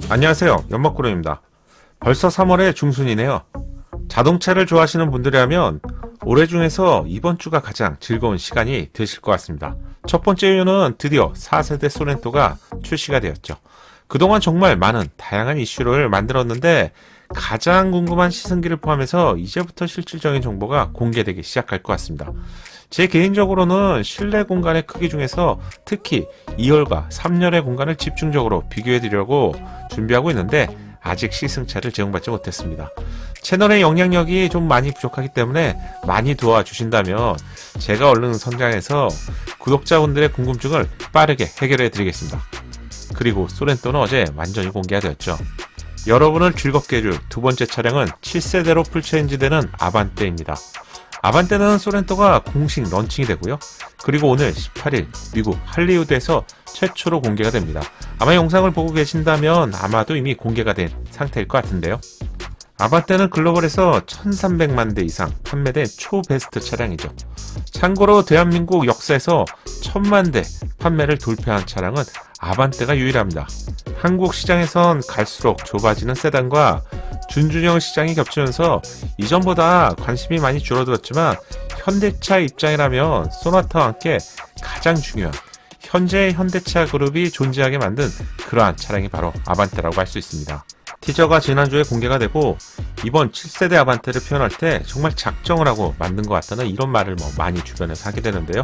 안녕하세요, 연막구름입니다. 벌써 3월의 중순이네요. 자동차를 좋아하시는 분들이라면 올해 중에서 이번 주가 가장 즐거운 시간이 되실 것 같습니다. 첫 번째 이유는 드디어 4세대 소렌토가 출시가 되었죠. 그동안 정말 많은 다양한 이슈를 만들었는데 가장 궁금한 시승기를 포함해서 이제부터 실질적인 정보가 공개되기 시작할 것 같습니다. 제 개인적으로는 실내 공간의 크기 중에서 특히 2열과 3열의 공간을 집중적으로 비교해 드리려고 준비하고 있는데 아직 시승차를 제공받지 못했습니다. 채널의 영향력이 좀 많이 부족하기 때문에 많이 도와주신다면 제가 얼른 성장해서 구독자분들의 궁금증을 빠르게 해결해 드리겠습니다. 그리고 소렌토는 어제 완전히 공개가 되었죠. 여러분을 즐겁게 해줄 두 번째 차량은 7세대로 풀체인지되는 아반떼입니다. 아반떼는 소렌토가 공식 런칭이 되고요. 그리고 오늘 18일 미국 할리우드에서 최초로 공개가 됩니다. 아마 영상을 보고 계신다면 아마도 이미 공개가 된 상태일 것 같은데요. 아반떼는 글로벌에서 1300만 대 이상 판매된 초베스트 차량이죠. 참고로 대한민국 역사에서 1000만 대 판매를 돌파한 차량은 아반떼가 유일합니다. 한국 시장에선 갈수록 좁아지는 세단과 준중형 시장이 겹치면서 이전보다 관심이 많이 줄어들었지만 현대차 입장이라면 소나타와 함께 가장 중요한 현재의 현대차 그룹이 존재하게 만든 그러한 차량이 바로 아반떼라고 할 수 있습니다. 티저가 지난주에 공개가 되고 이번 7세대 아반떼를 표현할 때 정말 작정을 하고 만든 것 같다는 이런 말을 많이 주변에서 하게 되는데요.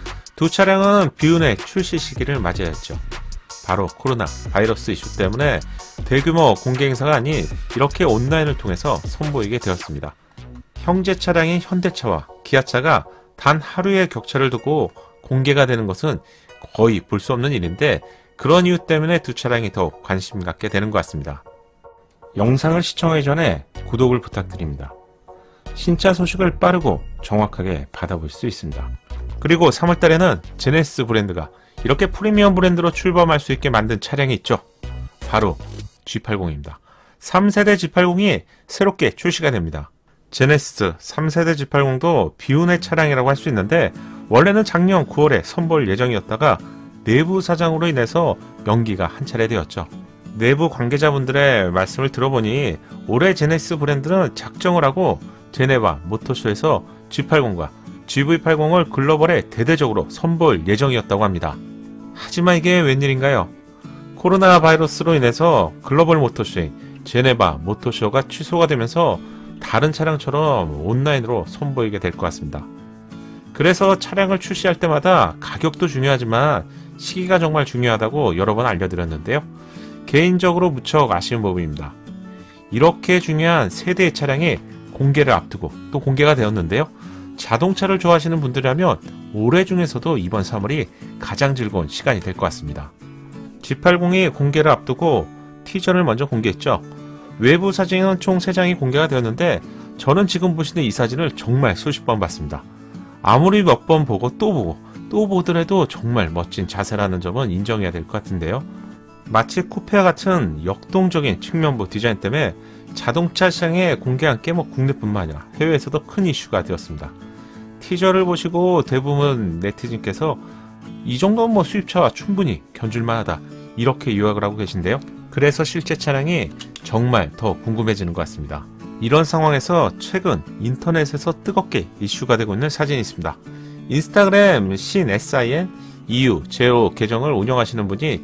두 차량은 비운의 출시 시기를 맞이했죠. 바로 코로나 바이러스 이슈 때문에 대규모 공개 행사가 아닌 이렇게 온라인을 통해서 선보이게 되었습니다. 형제 차량인 현대차와 기아차가 단 하루의 격차를 두고 공개가 되는 것은 거의 볼 수 없는 일인데 그런 이유 때문에 두 차량이 더욱 관심 갖게 되는 것 같습니다. 영상을 시청하기 전에 구독을 부탁드립니다. 신차 소식을 빠르고 정확하게 받아볼 수 있습니다. 그리고 3월달에는 제네시스 브랜드가 이렇게 프리미엄 브랜드로 출범할 수 있게 만든 차량이 있죠. 바로 G80입니다. 3세대 G80이 새롭게 출시가 됩니다. 제네시스 3세대 G80도 비운의 차량이라고 할 수 있는데 원래는 작년 9월에 선보일 예정이었다가 내부 사정으로 인해서 연기가 한 차례 되었죠. 내부 관계자분들의 말씀을 들어보니 올해 제네시스 브랜드는 작정을 하고 제네바 모터쇼에서 G80과 GV80을 글로벌에 대대적으로 선보일 예정이었다고 합니다. 하지만 이게 웬일인가요? 코로나 바이러스로 인해서 글로벌 모터쇼인 제네바 모터쇼가 취소가 되면서 다른 차량처럼 온라인으로 선보이게 될 것 같습니다. 그래서 차량을 출시할 때마다 가격도 중요하지만 시기가 정말 중요하다고 여러 번 알려드렸는데요. 개인적으로 무척 아쉬운 부분입니다. 이렇게 중요한 세대의 차량이 공개를 앞두고 또 공개가 되었는데요. 자동차를 좋아하시는 분들이라면 올해 중에서도 이번 3월이 가장 즐거운 시간이 될 것 같습니다. G80이 공개를 앞두고 티저를 먼저 공개했죠. 외부 사진은 총 3장이 공개가 되었는데 저는 지금 보시는 이 사진을 정말 수십 번 봤습니다. 아무리 몇 번 보고 또 보더라도 정말 멋진 자세라는 점은 인정해야 될 것 같은데요. 마치 쿠페와 같은 역동적인 측면부 디자인 때문에 자동차 시장에 공개한 게 국내뿐만 아니라 해외에서도 큰 이슈가 되었습니다. 티저를 보시고 대부분 네티즌께서 이 정도면 수입차와 충분히 견줄만하다 이렇게 요약을 하고 계신데요. 그래서 실제 차량이 정말 더 궁금해지는 것 같습니다. 이런 상황에서 최근 인터넷에서 뜨겁게 이슈가 되고 있는 사진이 있습니다. 인스타그램 신 SIN EU 제로 계정을 운영하시는 분이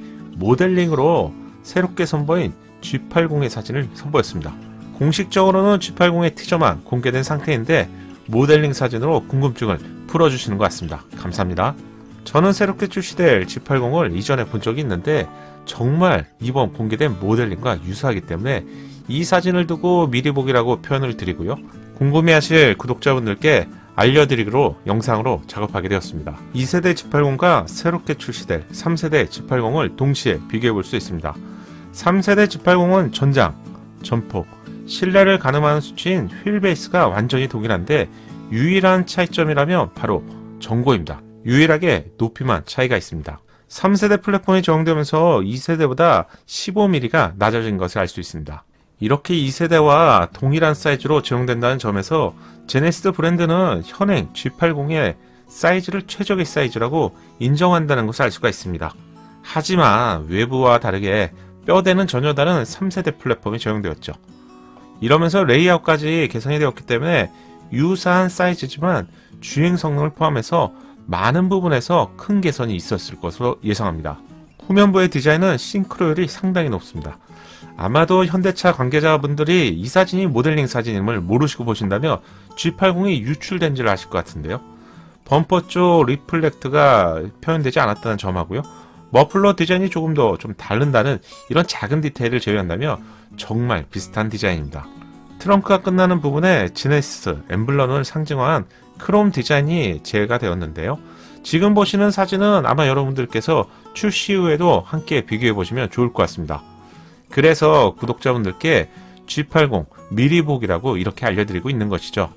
모델링으로 새롭게 선보인 G80의 사진을 선보였습니다. 공식적으로는 G80의 티저만 공개된 상태인데 모델링 사진으로 궁금증을 풀어주시는 것 같습니다. 감사합니다. 저는 새롭게 출시될 G80을 이전에 본 적이 있는데 정말 이번 공개된 모델링과 유사하기 때문에 이 사진을 두고 미리 보기라고 표현을 드리고요. 궁금해하실 구독자분들께 알려드리기로 영상으로 작업하게 되었습니다. 2세대 G80과 새롭게 출시될 3세대 G80을 동시에 비교해 볼 수 있습니다. 3세대 G80은 전장, 전폭, 실내를 가늠하는 수치인 휠베이스가 완전히 동일한데 유일한 차이점이라면 바로 전고입니다. 유일하게 높이만 차이가 있습니다. 3세대 플랫폼이 적용되면서 2세대보다 15mm가 낮아진 것을 알 수 있습니다. 이렇게 2세대와 동일한 사이즈로 제공된다는 점에서 제네시스 브랜드는 현행 G80의 사이즈를 최적의 사이즈라고 인정한다는 것을 알 수가 있습니다. 하지만 외부와 다르게 뼈대는 전혀 다른 3세대 플랫폼이 적용되었죠. 이러면서 레이아웃까지 개선이 되었기 때문에 유사한 사이즈지만 주행 성능을 포함해서 많은 부분에서 큰 개선이 있었을 것으로 예상합니다. 후면부의 디자인은 싱크로율이 상당히 높습니다. 아마도 현대차 관계자분들이 이 사진이 모델링 사진임을 모르시고 보신다면 G80이 유출된지를 아실 것 같은데요. 범퍼 쪽 리플렉트가 표현되지 않았다는 점하고요. 머플러 디자인이 조금 더 좀 다른다는 이런 작은 디테일을 제외한다면 정말 비슷한 디자인입니다. 트렁크가 끝나는 부분에 지네시스 엠블럼을 상징화한 크롬 디자인이 제외가 되었는데요. 지금 보시는 사진은 아마 여러분들께서 출시 후에도 함께 비교해 보시면 좋을 것 같습니다. 그래서 구독자분들께 G80 미리 보기라고 이렇게 알려드리고 있는 것이죠.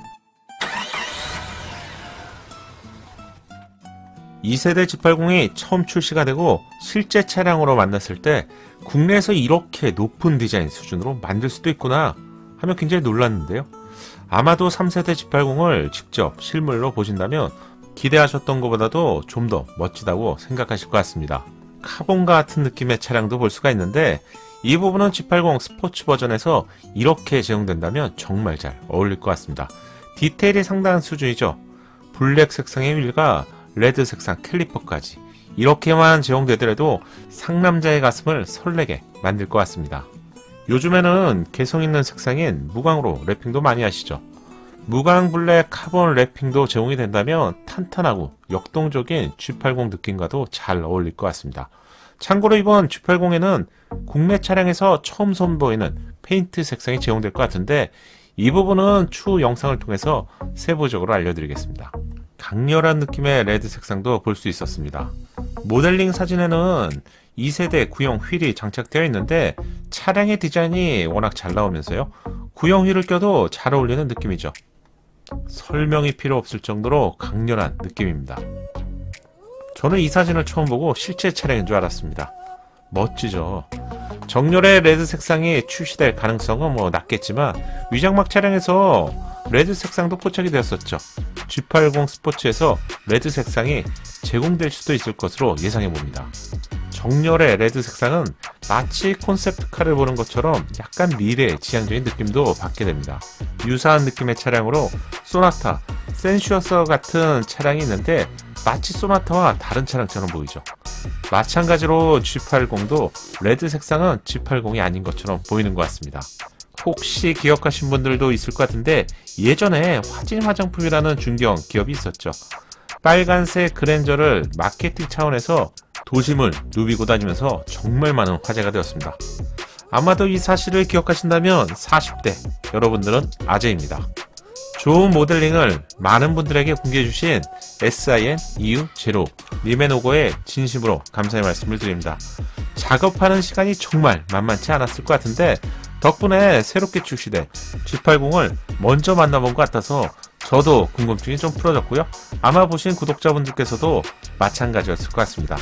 2세대 G80이 처음 출시가 되고 실제 차량으로 만났을 때 국내에서 이렇게 높은 디자인 수준으로 만들 수도 있구나 하며 굉장히 놀랐는데요. 아마도 3세대 G80을 직접 실물로 보신다면 기대하셨던 것보다도 좀 더 멋지다고 생각하실 것 같습니다. 카본과 같은 느낌의 차량도 볼 수가 있는데 이 부분은 G80 스포츠 버전에서 이렇게 제공된다면 정말 잘 어울릴 것 같습니다. 디테일이 상당한 수준이죠. 블랙 색상의 휠과 레드 색상 캘리퍼까지 이렇게만 제공되더라도 상남자의 가슴을 설레게 만들 것 같습니다. 요즘에는 개성 있는 색상인 무광으로 랩핑도 많이 하시죠. 무광 블랙 카본 랩핑도 제공이 된다면 탄탄하고 역동적인 G80 느낌과도 잘 어울릴 것 같습니다. 참고로 이번 G80에는 국내 차량에서 처음 선보이는 페인트 색상이 제공될 것 같은데 이 부분은 추후 영상을 통해서 세부적으로 알려드리겠습니다. 강렬한 느낌의 레드 색상도 볼 수 있었습니다. 모델링 사진에는 2세대 구형 휠이 장착되어 있는데 차량의 디자인이 워낙 잘 나오면서요. 구형 휠을 껴도 잘 어울리는 느낌이죠. 설명이 필요 없을 정도로 강렬한 느낌입니다. 저는 이 사진을 처음 보고 실제 차량인 줄 알았습니다. 멋지죠. 정렬의 레드 색상이 출시될 가능성은 낮겠지만 위장막 차량에서 레드 색상도 포착이 되었었죠. G80 스포츠에서 레드 색상이 제공될 수도 있을 것으로 예상해 봅니다. 정렬의 레드 색상은 마치 콘셉트카를 보는 것처럼 약간 미래 지향적인 느낌도 받게 됩니다. 유사한 느낌의 차량으로 소나타, 센슈어서 같은 차량이 있는데 마치 소나타와 다른 차량처럼 보이죠. 마찬가지로 G80도 레드 색상은 G80이 아닌 것처럼 보이는 것 같습니다. 혹시 기억하신 분들도 있을 것 같은데 예전에 화진 화장품이라는 중견 기업이 있었죠. 빨간색 그랜저를 마케팅 차원에서 도심을 누비고 다니면서 정말 많은 화제가 되었습니다. 아마도 이 사실을 기억하신다면 40대 여러분들은 아재입니다. 좋은 모델링을 많은 분들에게 공개해주신 SIN-EU0 리메노고에 진심으로 감사의 말씀을 드립니다. 작업하는 시간이 정말 만만치 않았을 것 같은데 덕분에 새롭게 출시된 G80을 먼저 만나본 것 같아서 저도 궁금증이 좀 풀어졌고요. 아마 보신 구독자분들께서도 마찬가지였을 것 같습니다.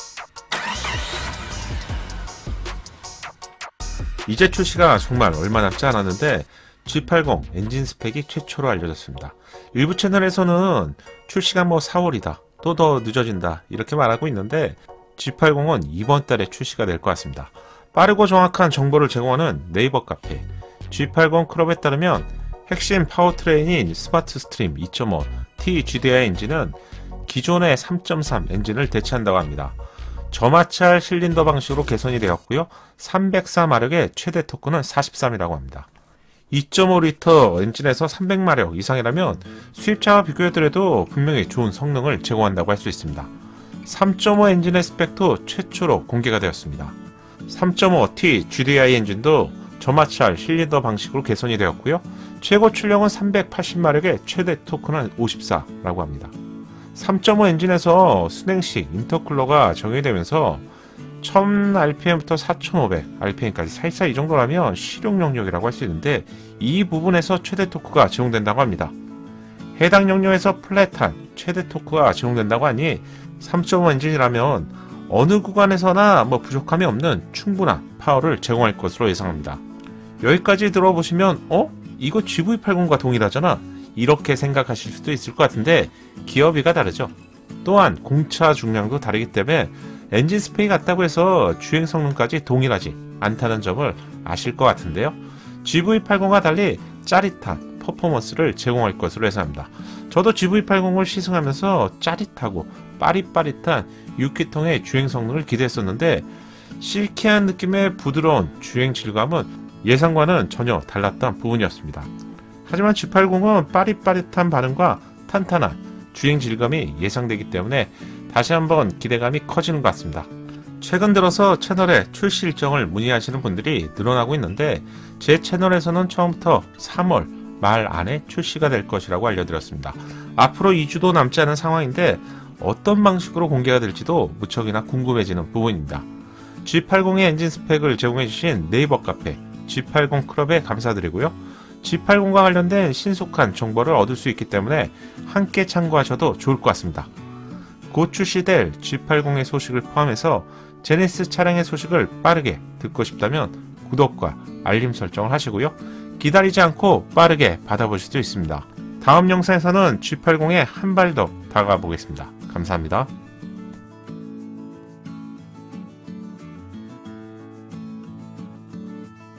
이제 출시가 정말 얼마 남지 않았는데 G80 엔진 스펙이 최초로 알려졌습니다. 일부 채널에서는 출시가 4월이다, 또 더 늦어진다 이렇게 말하고 있는데 G80은 이번 달에 출시가 될 것 같습니다. 빠르고 정확한 정보를 제공하는 네이버 카페 G80 클럽에 따르면 핵심 파워트레인인 스마트 스트림 2.5 T GDI 엔진은 기존의 3.3 엔진을 대체한다고 합니다. 저마찰 실린더 방식으로 개선이 되었고요. 304마력의 최대 토크는 43이라고 합니다. 2.5리터 엔진에서 300마력 이상이라면 수입차와 비교해더라도 분명히 좋은 성능을 제공한다고 할 수 있습니다. 3.5 엔진의 스펙도 최초로 공개가 되었습니다. 3.5T GDI 엔진도 저마찰 실린더 방식으로 개선이 되었고요. 최고 출력은 380마력의 최대 토크는 54라고 합니다. 3.5 엔진에서 순행식 인터쿨러가 적용이 되면서 1000rpm부터 4500rpm까지 사이사이 이 정도라면 실용 영역이라고 할 수 있는데 이 부분에서 최대 토크가 제공된다고 합니다. 해당 영역에서 플랫한 최대 토크가 제공된다고 하니 3.5 엔진이라면 어느 구간에서나 부족함이 없는 충분한 파워를 제공할 것으로 예상합니다. 여기까지 들어보시면 이거 GV80과 동일하잖아 이렇게 생각하실 수도 있을 것 같은데 기어비가 다르죠. 또한 공차 중량도 다르기 때문에 엔진 스펙이 같다고 해서 주행 성능까지 동일하지 않다는 점을 아실 것 같은데요. GV80과 달리 짜릿한 퍼포먼스를 제공할 것으로 예상합니다. 저도 GV80을 시승하면서 짜릿하고 빠릿빠릿한 6기통의 주행 성능을 기대했었는데 실키한 느낌의 부드러운 주행 질감은 예상과는 전혀 달랐던 부분이었습니다. 하지만 G80은 빠릿빠릿한 반응과 탄탄한 주행 질감이 예상되기 때문에 다시 한번 기대감이 커지는 것 같습니다. 최근 들어서 채널에 출시 일정을 문의하시는 분들이 늘어나고 있는데 제 채널에서는 처음부터 3월 말 안에 출시가 될 것이라고 알려드렸습니다. 앞으로 2주도 남지 않은 상황인데 어떤 방식으로 공개가 될지도 무척이나 궁금해지는 부분입니다. G80의 엔진 스펙을 제공해주신 네이버 카페 G80 클럽에 감사드리고요. G80과 관련된 신속한 정보를 얻을 수 있기 때문에 함께 참고하셔도 좋을 것 같습니다. 곧 출시될 G80의 소식을 포함해서 제네시스 차량의 소식을 빠르게 듣고 싶다면 구독과 알림 설정을 하시고요. 기다리지 않고 빠르게 받아보실 수 있습니다. 다음 영상에서는 G80에 한 발 더 다가가 보겠습니다. 감사합니다.